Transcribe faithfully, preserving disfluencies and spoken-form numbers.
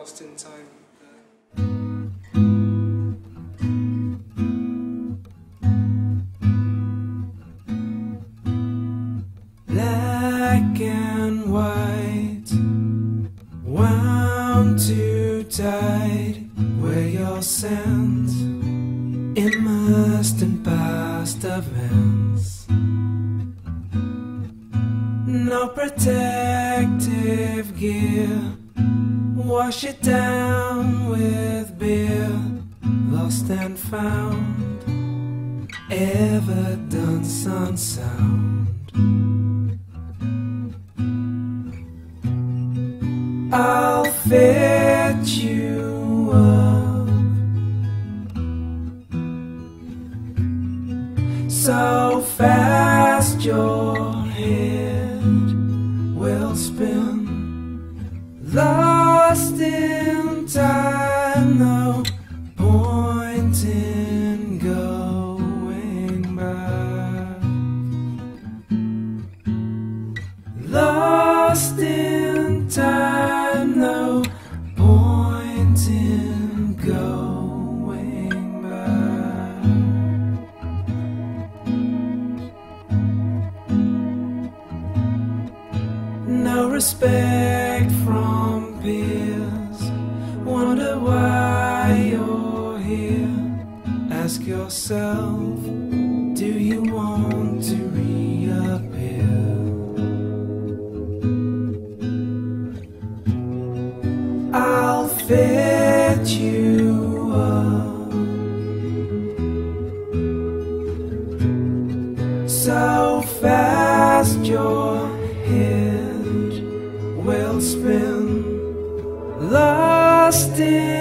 Lost in Time. Black and white, wound too tight, where your sense immersed in past events. No protective gear, wash it down with beer. Lost and found, evidence unsound. I'll fit you up so fast your head will spin. Lost in time, no point in going back. Lost in time, no point in going back. No respect from peers, wonder why you're here. Ask yourself, do you want to reappear? I'll fit you up so fast your head will spin. Lost in